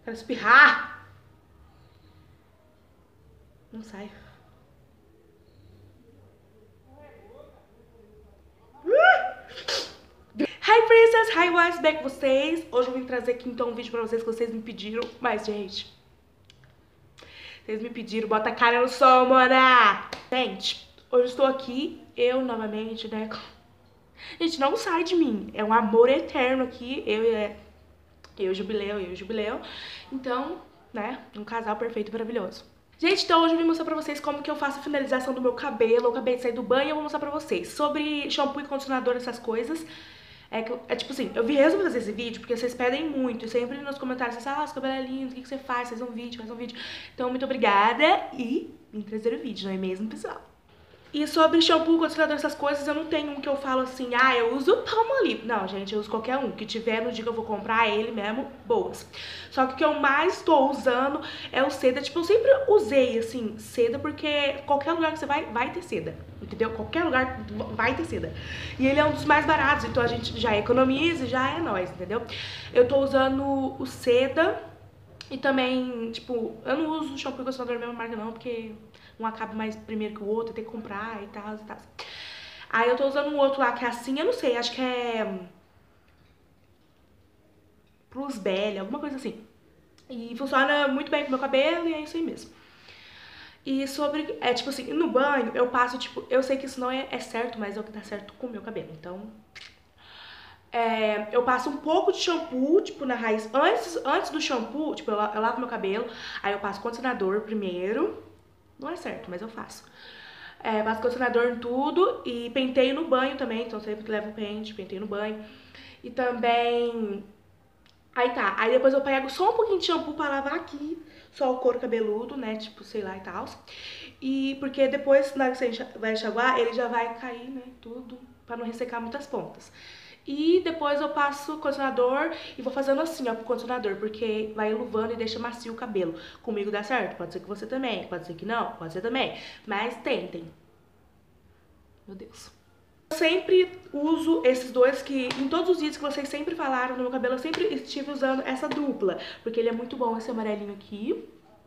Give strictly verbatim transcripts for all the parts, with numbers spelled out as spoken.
Quero espirrar. Não sai. Hi Princess, Hi Boys, back com vocês. Hoje eu vim trazer aqui então um vídeo pra vocês que vocês me pediram. Mas, gente, vocês me pediram, bota a cara no som, mana. Gente, hoje eu estou aqui, eu novamente, né? Gente, não sai de mim, é um amor eterno aqui. Eu e eu, Jubileu, eu e Jubileu. Então, né, um casal perfeito e maravilhoso. Gente, então hoje eu vim mostrar pra vocês como que eu faço a finalização do meu cabelo. Eu acabei de sair do banho e eu vou mostrar pra vocês sobre shampoo e condicionador, essas coisas. É, que, é tipo assim, eu vi resolver fazer esse vídeo porque vocês pedem muito. Sempre nos comentários, vocês falam, ah, seu cabelo é lindo, o que, que você faz? Faz um vídeo, faz um vídeo. Então, muito obrigada e vim trazer o vídeo, não é mesmo, pessoal? E sobre shampoo, condicionador, essas coisas, eu não tenho um que eu falo assim, ah, eu uso Palmolive. Não, gente, eu uso qualquer um. Que tiver no dia que eu vou comprar ele mesmo, boas. Só que o que eu mais tô usando é o seda. Tipo, eu sempre usei, assim, seda, porque qualquer lugar que você vai, vai ter seda. Entendeu? Qualquer lugar vai ter seda. E ele é um dos mais baratos, então a gente já economiza e já é nóis, entendeu? Eu tô usando o seda e também, tipo, eu não uso shampoo e condicionador da mesma marca não, porque um acaba mais primeiro que o outro, tem que comprar e tal, e tal. Aí eu tô usando um outro lá que é assim, eu não sei, acho que é Plus Belly, alguma coisa assim. E funciona muito bem pro meu cabelo e é isso aí mesmo. E sobre, é tipo assim, no banho eu passo, tipo, eu sei que isso não é, é certo, mas é o que dá certo com o meu cabelo, então... É, eu passo um pouco de shampoo, tipo, na raiz, antes, antes do shampoo, tipo, eu, eu lavo meu cabelo, aí eu passo condicionador primeiro, não é certo, mas eu faço. É, passo condicionador em tudo e penteio no banho também, então sempre que levo pente, penteio no banho. E também... Aí tá, aí depois eu pego só um pouquinho de shampoo pra lavar aqui, só o couro cabeludo, né, tipo, sei lá e tal. E porque depois, na hora que você vai enxaguar, ele já vai cair, né, tudo, pra não ressecar muitas pontas. E depois eu passo condicionador e vou fazendo assim, ó, pro condicionador, porque vai eluvando e deixa macio o cabelo. Comigo dá certo, pode ser que você também, pode ser que não, pode ser também, mas tentem. Meu Deus. Eu sempre uso esses dois que, em todos os vídeos que vocês sempre falaram no meu cabelo, eu sempre estive usando essa dupla, porque ele é muito bom, esse amarelinho aqui.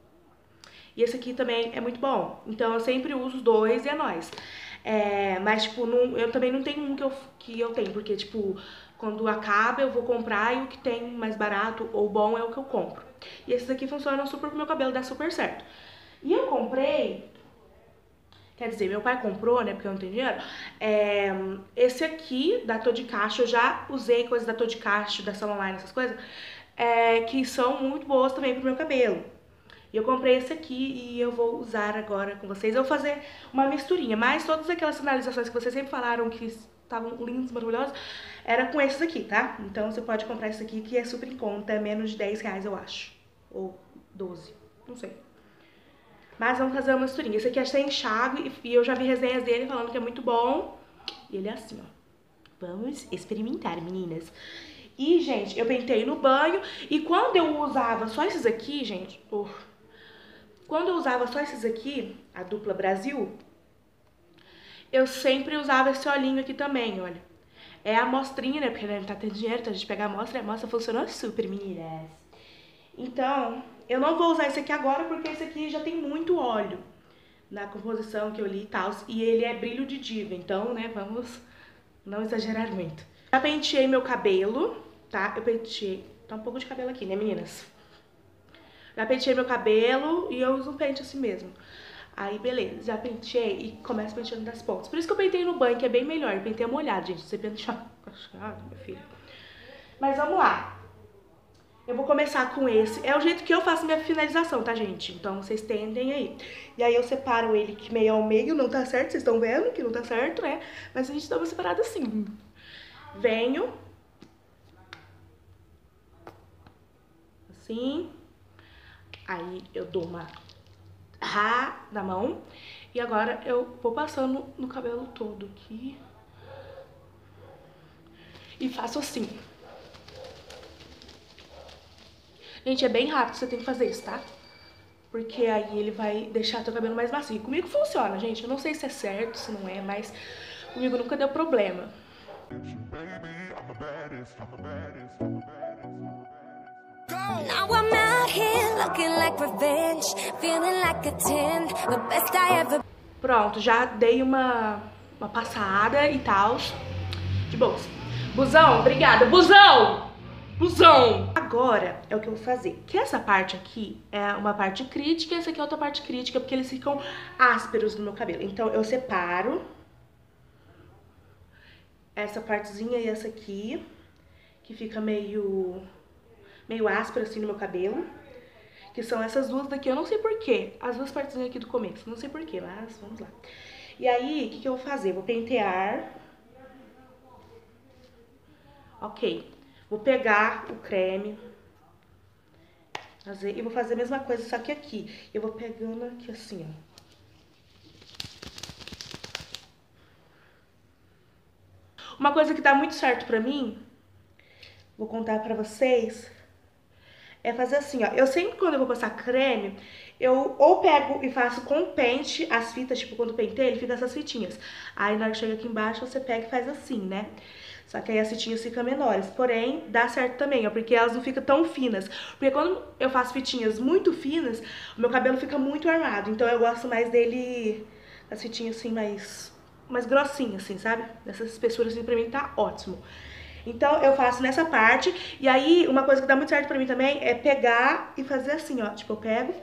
E esse aqui também é muito bom. Então eu sempre uso os dois e é nóis. É, mas, tipo, não, eu também não tenho um que eu, que eu tenho, porque, tipo, quando acaba eu vou comprar e o que tem mais barato ou bom é o que eu compro. E esses aqui funcionam super pro meu cabelo, dá super certo. E eu comprei, quer dizer, meu pai comprou, né, porque eu não tenho dinheiro, é, esse aqui da Todicacho, eu já usei coisas da Todicacho, da Salon Line, essas coisas, é, que são muito boas também pro meu cabelo. E eu comprei esse aqui e eu vou usar agora com vocês. Eu vou fazer uma misturinha, mas todas aquelas finalizações que vocês sempre falaram que estavam lindas, maravilhosas, era com esses aqui, tá? Então você pode comprar esse aqui que é super em conta, é menos de dez reais, eu acho. Ou doze, não sei. Mas vamos fazer uma misturinha. Esse aqui é sem enxágue e eu já vi resenhas dele falando que é muito bom. E ele é assim, ó. Vamos experimentar, meninas. E, gente, eu pentei no banho e quando eu usava só esses aqui, gente... Oh, quando eu usava só esses aqui, a dupla Brasil, eu sempre usava esse olhinho aqui também, olha. É a amostrinha, né? Porque não tá tendo dinheiro, então a gente pega a amostra e a amostra funcionou super, meninas. Então, eu não vou usar esse aqui agora porque esse aqui já tem muito óleo na composição que eu li e tal. E ele é brilho de diva, então, né, vamos não exagerar muito. Já penteei meu cabelo, tá? Eu penteei... Tá um pouco de cabelo aqui, né, meninas? Já penteei meu cabelo e eu uso um pente assim mesmo. Aí, beleza, já penteei e começo penteando das pontas. Por isso que eu pentei no banho, que é bem melhor. Eu pentei molhado, gente. Você pentear... Ah, meu filho. Mas vamos lá. Eu vou começar com esse. É o jeito que eu faço minha finalização, tá, gente? Então, vocês tendem aí. E aí, eu separo ele que meio ao meio. Não tá certo, vocês estão vendo que não tá certo, né? Mas a gente dá uma separada assim. Venho. Assim. Aí, eu dou uma... Rá na mão. E agora eu vou passando no cabelo todo aqui. E faço assim. Gente, é bem rápido, você tem que fazer isso, tá? Porque aí ele vai deixar teu cabelo mais macio. Comigo funciona, gente. Eu não sei se é certo, se não é, mas comigo nunca deu problema. Now I'm out here looking like revenge, feeling like a ten, the best I ever. Pronto, já dei uma, uma passada e tal. De boas. Busão, obrigada. Busão! Busão! Agora é o que eu vou fazer. Que essa parte aqui é uma parte crítica e essa aqui é outra parte crítica, porque eles ficam ásperos no meu cabelo. Então eu separo essa partezinha e essa aqui, que fica meio, meio áspero assim no meu cabelo. Que são essas duas daqui, eu não sei porquê. As duas partezinhas aqui do começo, não sei porquê, mas vamos lá. E aí, o que, que eu vou fazer? Vou pentear. Ok. Vou pegar o creme. Fazer, e vou fazer a mesma coisa, só que aqui. Eu vou pegando aqui assim, ó. Uma coisa que dá muito certo pra mim, vou contar pra vocês, é fazer assim, ó. Eu sempre, quando eu vou passar creme, eu ou pego e faço com pente as fitas, tipo, quando pentei, ele fica essas fitinhas. Aí, na hora que chega aqui embaixo, você pega e faz assim, né? Só que aí as fitinhas ficam menores. Porém, dá certo também, ó, porque elas não ficam tão finas. Porque quando eu faço fitinhas muito finas, o meu cabelo fica muito armado. Então, eu gosto mais dele, as fitinhas assim, mais, mais grossinhas, assim, sabe? Dessas espessuras, assim, pra mim tá ótimo. Então, eu faço nessa parte. E aí, uma coisa que dá muito certo pra mim também é pegar e fazer assim, ó. Tipo, eu pego,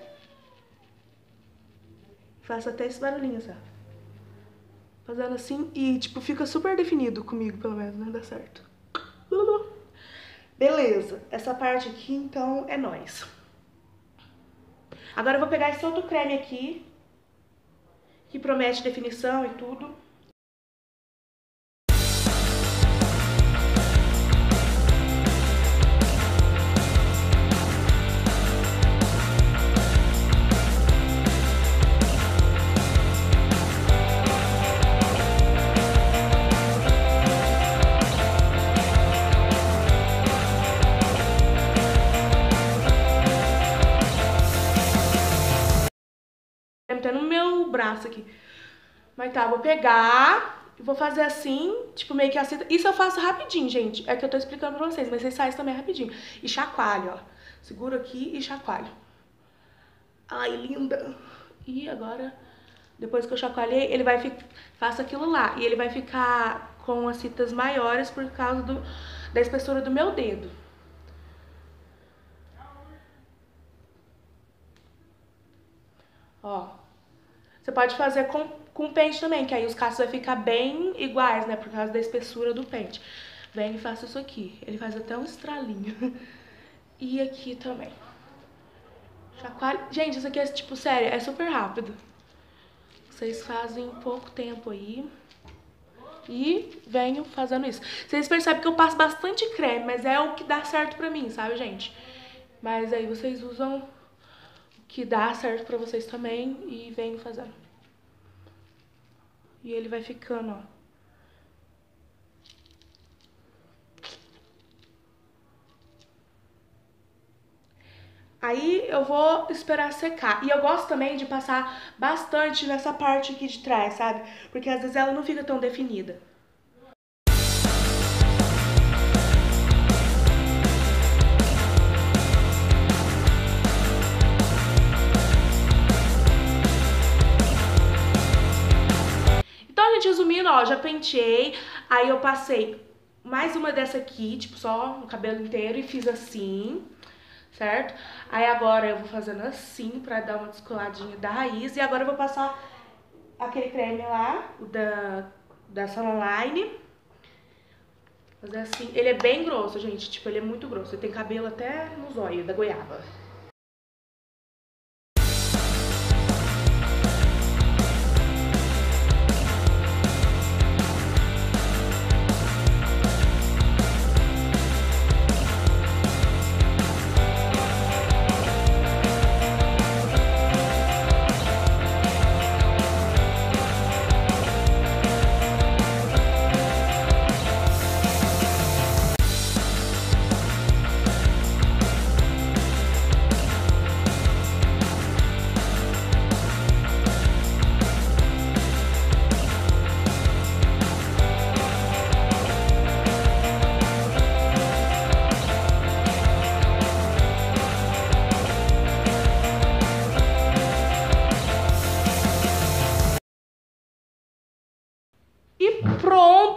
faço até esse barulhinho, sabe? Fazendo assim e, tipo, fica super definido comigo, pelo menos, né? Dá certo. Beleza. Essa parte aqui, então, é nóis. Agora eu vou pegar esse outro creme aqui, que promete definição e tudo. Até no meu braço aqui. Mas tá, vou pegar e vou fazer assim, tipo, meio que assim. Isso eu faço rapidinho, gente. É que eu tô explicando pra vocês, mas vocês fazem também rapidinho. E chacoalho, ó. Seguro aqui e chacoalho. Ai, linda. E agora, depois que eu chacoalhei, ele vai ficar... Faço aquilo lá. E ele vai ficar com as fitas maiores por causa do... da espessura do meu dedo. Ó. Você pode fazer com, com pente também, que aí os cachos vai ficar bem iguais, né? Por causa da espessura do pente. Vem e faço isso aqui. Ele faz até um estralinho. E aqui também. Chacoalho. Gente, isso aqui é, tipo, sério, é super rápido. Vocês fazem em pouco tempo aí. E venho fazendo isso. Vocês percebem que eu passo bastante creme, mas é o que dá certo pra mim, sabe, gente? Mas aí vocês usam... que dá certo pra vocês também e vem fazendo. E ele vai ficando, ó. Aí eu vou esperar secar. E eu gosto também de passar bastante nessa parte aqui de trás, sabe? Porque às vezes ela não fica tão definida. Resumindo, ó, já penteei, aí eu passei mais uma dessa aqui, tipo, só no cabelo inteiro e fiz assim, certo? Aí agora eu vou fazendo assim pra dar uma descoladinha da raiz e agora eu vou passar aquele creme lá, o da, da Salonline. Fazer assim, ele é bem grosso, gente, tipo, ele é muito grosso, ele tem cabelo até nos olhos da goiaba.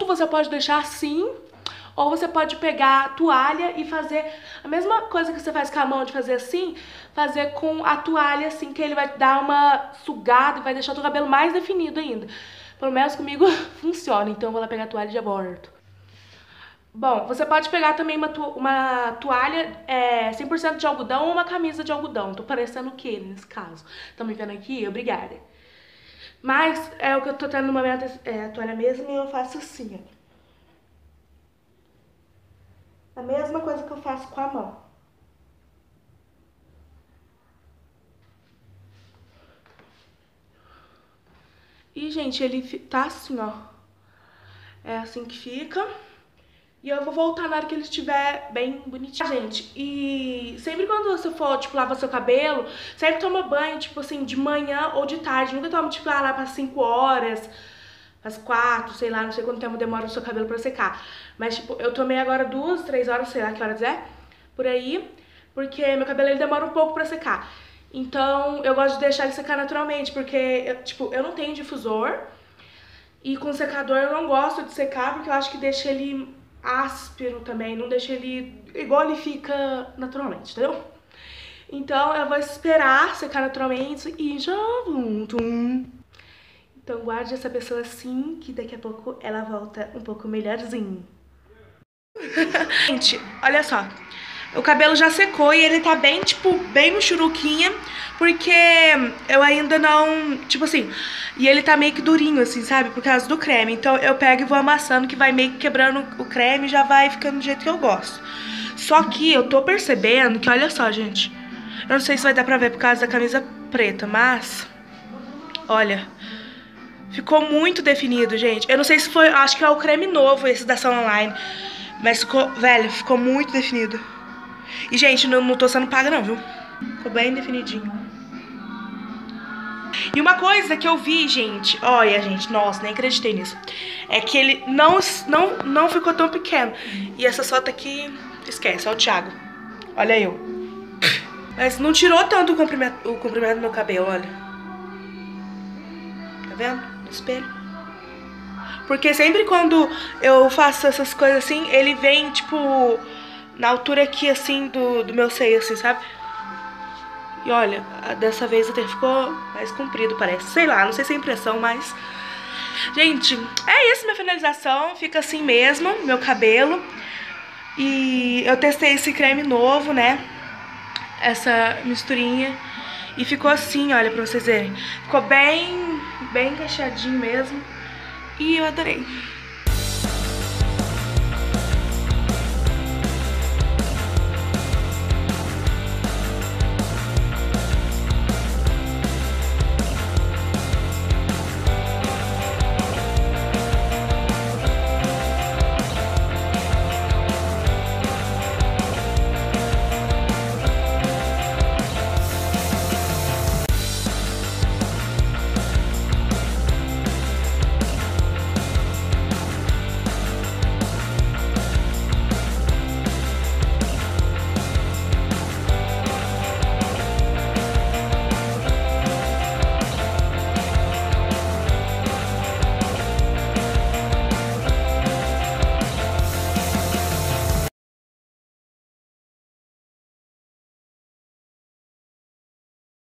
pronto, você pode deixar assim, ou você pode pegar a toalha e fazer a mesma coisa que você faz com a mão de fazer assim, fazer com a toalha assim, que ele vai dar uma sugada e vai deixar o teu cabelo mais definido ainda. Pelo menos comigo funciona, então eu vou lá pegar a toalha e já volto. Bom, você pode pegar também uma, to uma toalha é, cem por cento de algodão ou uma camisa de algodão. Tô parecendo o que nesse caso? Estão me vendo aqui? Obrigada. Mas é o que eu tô tendo no momento, é a toalha mesmo, e eu faço assim, ó. A mesma coisa que eu faço com a mão. E, gente, ele tá assim, ó. É assim que fica. E eu vou voltar na hora que ele estiver bem bonitinho. Gente, e sempre quando você for, tipo, lavar seu cabelo, sempre toma banho, tipo assim, de manhã ou de tarde. Nunca toma, tipo, lá para cinco horas, às quatro, sei lá, não sei quanto tempo demora o seu cabelo pra secar. Mas, tipo, eu tomei agora duas, três horas, sei lá que horas é, por aí, porque meu cabelo, ele demora um pouco pra secar. Então, eu gosto de deixar ele secar naturalmente, porque, eu, tipo, eu não tenho difusor. E com secador eu não gosto de secar, porque eu acho que deixa ele áspero também, não deixa ele igual ele fica naturalmente, entendeu? Então eu vou esperar secar naturalmente e já volto. Então guarde essa pessoa assim, que daqui a pouco ela volta um pouco melhorzinho. Gente, olha só. O cabelo já secou e ele tá bem, tipo, bem muxuruquinha, porque eu ainda não, tipo assim, e ele tá meio que durinho, assim, sabe, por causa do creme. Então eu pego e vou amassando, que vai meio que quebrando o creme e já vai ficando do jeito que eu gosto. Só que eu tô percebendo que, olha só, gente, eu não sei se vai dar pra ver por causa da camisa preta, mas, olha, ficou muito definido, gente. Eu não sei se foi, acho que é o creme novo esse da Salon Online, mas ficou, velho, ficou muito definido. E, gente, não, não tô sendo paga não, viu? Ficou bem definidinho. E uma coisa que eu vi, gente, olha, gente, nossa, nem acreditei nisso, é que ele não, não, não ficou tão pequeno. E essa foto aqui, esquece, é o Thiago. Olha eu. Mas não tirou tanto o comprimento, o comprimento do meu cabelo, olha. Tá vendo? No espelho. Porque sempre quando eu faço essas coisas assim, ele vem, tipo, na altura aqui, assim, do, do meu seio, assim, sabe? E olha, dessa vez até ficou mais comprido, parece. Sei lá, não sei se é impressão, mas... Gente, é isso, minha finalização. Fica assim mesmo, meu cabelo. E eu testei esse creme novo, né? Essa misturinha. E ficou assim, olha, pra vocês verem. Ficou bem, bem encaixadinho mesmo. E eu adorei.